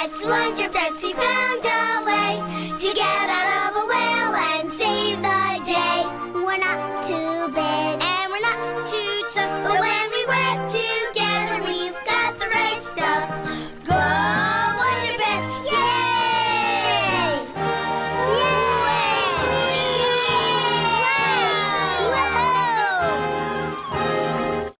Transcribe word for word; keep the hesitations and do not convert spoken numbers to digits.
Let's wonder pets, he found a way to get